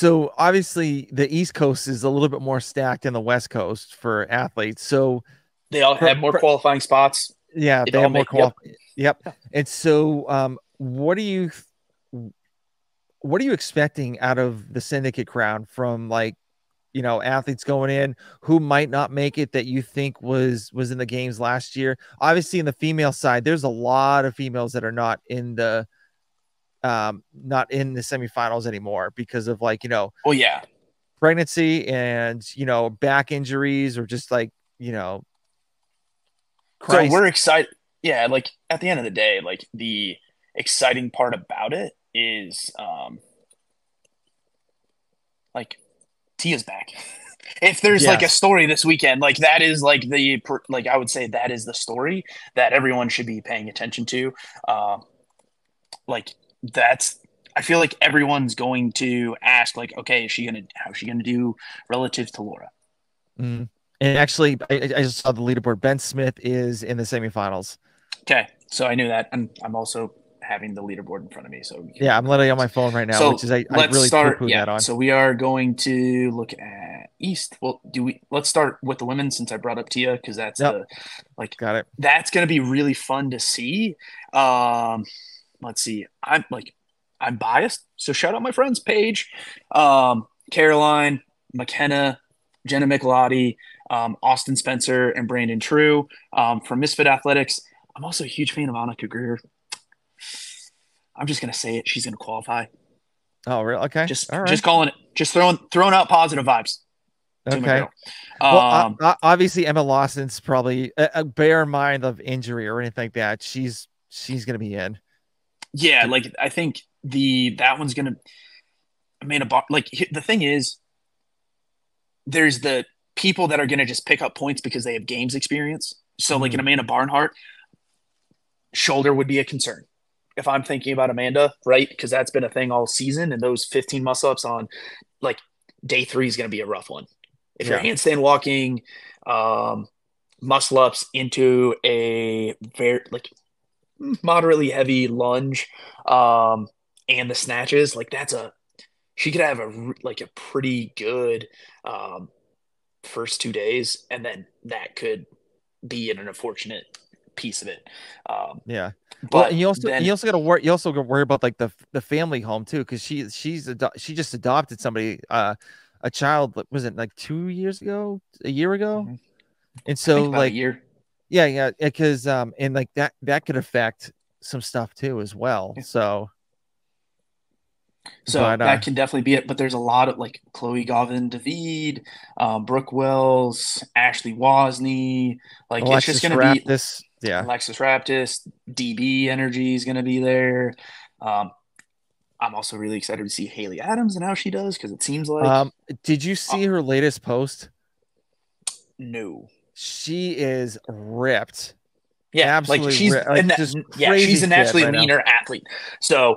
So obviously the East Coast is a little bit more stacked than the West Coast for athletes. So They all have more qualifying spots. yeah, It they all have more make yep. Yep. And so what are you expecting out of the syndicate crown from like, athletes going in who might not make it that you think was in the games last year? Obviously in the female side, there's a lot of females that are not in the semifinals anymore because of like, Well, yeah. pregnancy and, back injuries or just like, So Christ. we're excited. Yeah, like at the end of the day, like the exciting part about it is like Tia's back. If there's like a Yes. story this weekend, like that is like like I would say that is the story that everyone should be paying attention to. Like that's I feel like everyone's going to ask like, okay, how's she gonna do relative to Laura? Mm. And actually, I just saw the leaderboard. Ben Smith is in the semifinals. Okay, so I knew that, and I'm also having the leaderboard in front of me, so we can Yeah, I'm look at literally on those. my phone right now, which So is I let's really poo start. poo Yeah, that on. so we are going to look at East. Well, do we? Let's start with the women since I brought up Tia because that's Yep, the like got it. that's going to be really fun to see. Um, let's see. I'm biased, so shout out my friends Paige, Caroline, McKenna, Jenna Michelotti, Austin Spencer, and Brandon True from Misfit Athletics. I'm also a huge fan of Annika Greer. I'm just gonna say it. She's gonna qualify. Oh, really? Okay. All Just right. calling it. Just throwing out positive vibes to my Okay. girl. Well, Um, obviously Emma Lawson's probably bear in mind of injury or anything like that. She's gonna be in. yeah, like I think that one's gonna. I mean, like the thing is, there's the people that are gonna just pick up points because they have games experience. So like an Mhm. Amanda Barnhart, shoulder would be a concern if I'm thinking about Amanda, right? Because that's been a thing all season, and those 15 muscle ups on like day 3 is going to be a rough one. If you're Yeah. handstand walking, um, muscle ups into a very like moderately heavy lunge, and the snatches, like that's a she could have a pretty good um, first 2 days, and then that could be an unfortunate piece of it. Um, Yeah. Well, and but you then also got to worry. You also got to worry about like the family home too, because she just adopted somebody, a child. Was it like 2 years ago, a year ago? And I think so about a like, year. yeah, because and like that could affect some stuff too as well. So, So but that can definitely be it. But there's a lot of like Chloe Govin David, Brooke Wells, Ashley Wozni. Like it's just Alexis going to be Raptis, yeah. Alexis Raptis, DB Energy is going to be there. Um, I'm also really excited to see Haley Adams and how she does because it seems like Um, did you uh, see her latest post? no. She is ripped, Yeah, like absolutely ripped, like just crazy she's a fit naturally right now. leaner athlete. So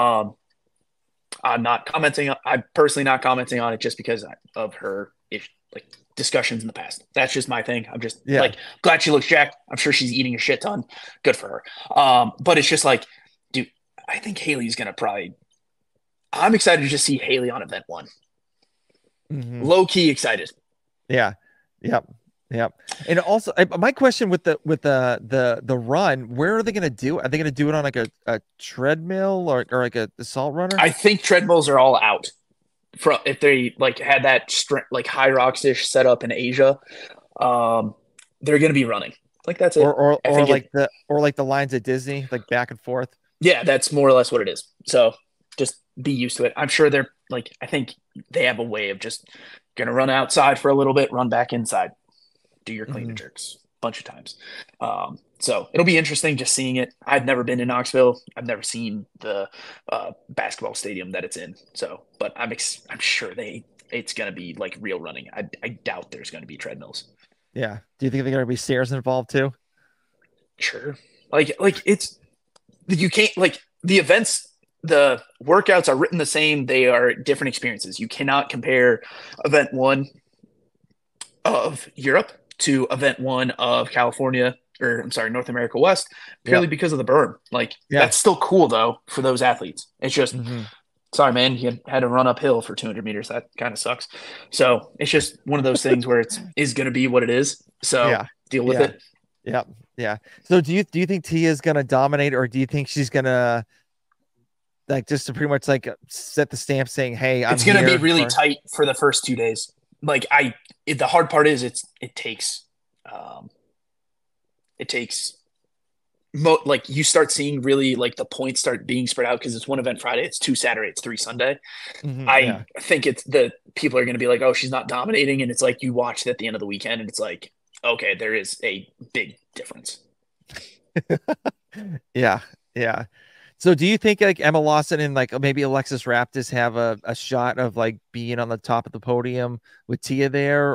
I'm not commenting. I'm personally not commenting on it just because of her if like discussions in the past. That's just my thing. I'm just Yeah. like glad she looks jacked. I'm sure she's eating a shit ton. Good for her. But it's just like, dude, I think Haley's gonna probably. I'm excited to just see Haley on event one. Hmm. Low key excited. Yeah. Yep. Yep. And also, my question with the run, where are they going to do it? Are they going to do it on like a treadmill or like a assault runner? I think treadmills are all out. From if they like had that like high rocks ish set up in Asia, um, they're gonna be running. Like that's Or it. or I or think it. like the lines at Disney, like back and forth? Yeah, that's more or less what it is. So just be used to it. I'm sure they're like, I think they have a way of just gonna run outside for a little bit, run back inside, do your clean and Hmm. jerks a bunch of times. So it'll be interesting just seeing it. I've never been in Knoxville. I've never seen the basketball stadium that it's in. So, but I'm sure it's gonna be like real running. I doubt there's gonna be treadmills. Yeah. Do you think they're going to be stairs involved too? Sure, like it's you can't like the events the workouts are written the same, they are different experiences. You cannot compare event one of Europe to event one of California, or I'm sorry, North America West, purely Yep. because of the berm. Like Yeah. that's still cool though for those athletes. It's just Hmm. sorry, man, you had to run uphill for 200 meters. That kind of sucks. So it's just one of those things where it's is going to be what it is. So Yeah. deal with Yeah. it. Yeah. Yeah. So do you think Tia is gonna dominate, or do you think she's gonna like just to pretty much like set the stamp saying, "Hey, I'm It's going to be here really for." tight for the first 2 days. Like the hard part is it takes, um, it takes like you start seeing really like the points start being spread out because it's one event Friday, it's two Saturday, it's three Sunday. I Yeah. think it's the people are going to be like, oh, she's not dominating, and it's like you watch it at the end of the weekend, and it's like, okay, there is a big difference. Yeah. Yeah. So do you think like Emma Lawson and like maybe Alexis Raptis have a shot of like being on the top of the podium with Tia there,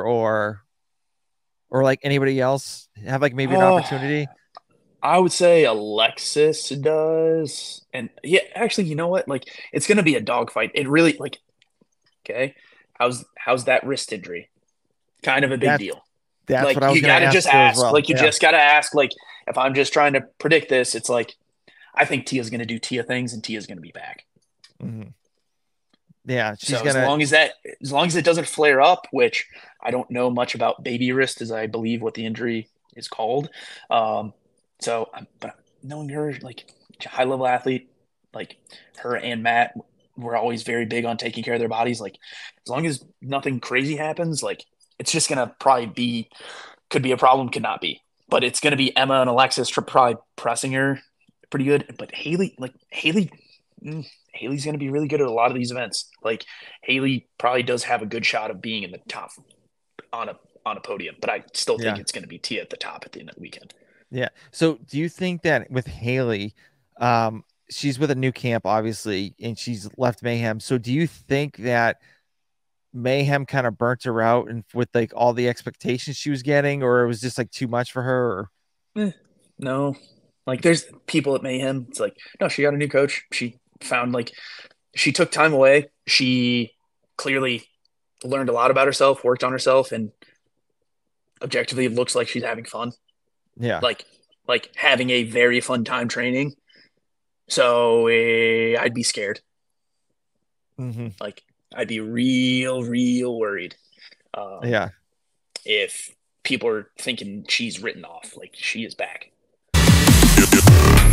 or like anybody else have like maybe an Oh, opportunity? I would say Alexis does, and yeah, actually, you know what? Like, it's going to be a dogfight. It really like, okay, how's that wrist injury? Kind of a big That's deal. that's what Like, I was you gonna got to ask just her as ask. well. Like, you Yeah. just got to ask. Like, if I'm just trying to predict this, it's like I think Tia's going to do Tia things, and Tia's going to be back. Mhm. Yeah, she's So gonna. as long as it doesn't flare up, which I don't know much about baby wrist, as I believe what the injury is called. Um, but knowing her, like high level athlete, like her and Matt were always very big on taking care of their bodies. Like as long as nothing crazy happens, like it's just gonna probably be could be a problem, could not be. But it's gonna be Emma and Alexis probably pressing her pretty good. But Haley, Haley's going to be really good at a lot of these events. Like Haley probably does have a good shot of being in the top on a podium, but I still think Yeah, it's going to be Tia at the top at the end of the weekend. yeah. So do you think that with Haley, um, she's with a new camp, obviously, and she's left Mayhem. So do you think that Mayhem kind of burnt her out and with like all the expectations she was getting, or it was just like too much for her? Or... Eh, no, like there's people at Mayhem. It's like no, she got a new coach. She found like she took time away. She clearly learned a lot about herself, worked on herself, and objectively it looks like she's having fun. Yeah. Like having a very fun time training. So I'd be scared. Hmm. Like I'd be real worried um, Yeah. if people are thinking she's written off. Like she is back.